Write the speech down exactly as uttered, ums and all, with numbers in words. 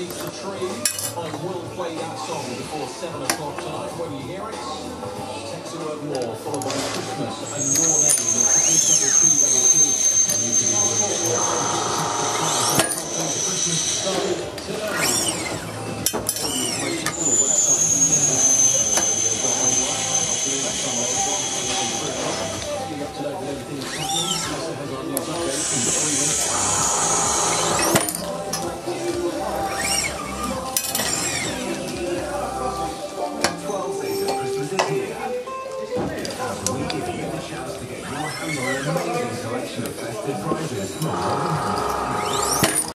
Beneath the Tree, and we'll play that song before seven o'clock tonight. When you hear it, text the word more, followed by Christmas and your name, triple double two double two, and you can be with us. Christmas started today.